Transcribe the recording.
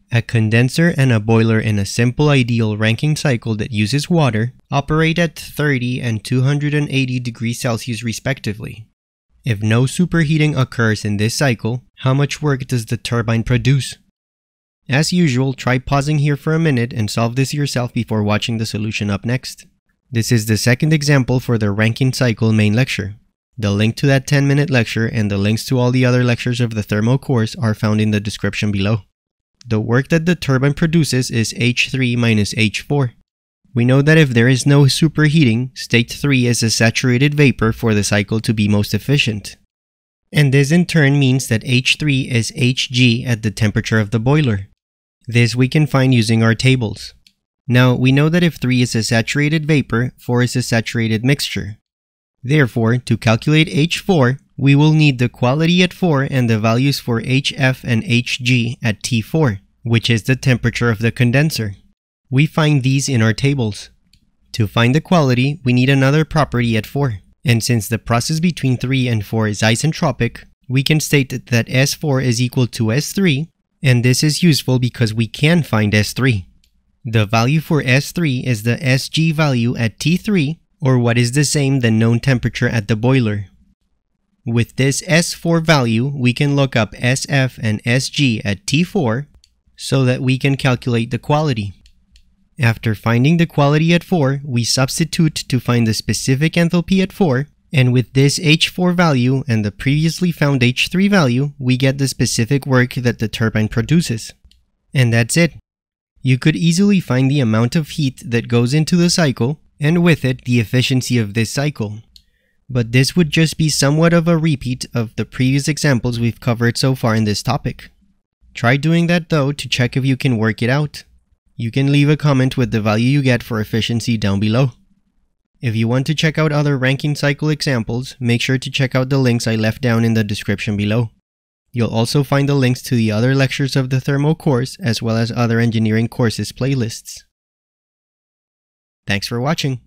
A condenser and a boiler in a simple ideal Rankine cycle that uses water operate at 30 and 280 degrees Celsius respectively. If no superheating occurs in this cycle, how much work does the turbine produce? As usual, try pausing here for a minute and solve this yourself before watching the solution up next. This is the second example for the Rankine cycle main lecture. The link to that 10-minute lecture and the links to all the other lectures of the thermo course are found in the description below. The work that the turbine produces is H3 minus H4. We know that if there is no superheating, state 3 is a saturated vapor for the cycle to be most efficient. And this in turn means that H3 is Hg at the temperature of the boiler. This we can find using our tables. Now, we know that if 3 is a saturated vapor, 4 is a saturated mixture. Therefore, to calculate H4, we will need the quality at 4 and the values for Hf and Hg at T4, which is the temperature of the condenser. We find these in our tables. To find the quality, we need another property at 4. And since the process between 3 and 4 is isentropic, we can state that S4 is equal to S3, and this is useful because we can find S3. The value for S3 is the Sg value at T3, or what is the same the known temperature at the boiler. With this S4 value, we can look up Sf and Sg at T4 so that we can calculate the quality. After finding the quality at 4, we substitute to find the specific enthalpy at 4, and with this H4 value and the previously found H3 value, we get the specific work that the turbine produces. And that's it. You could easily find the amount of heat that goes into the cycle, and with it, the efficiency of this cycle. But this would just be somewhat of a repeat of the previous examples we've covered so far in this topic. Try doing that though to check if you can work it out. You can leave a comment with the value you get for efficiency down below. If you want to check out other Rankine cycle examples, make sure to check out the links I left down in the description below. You'll also find the links to the other lectures of the thermo course as well as other engineering courses playlists. Thanks for watching.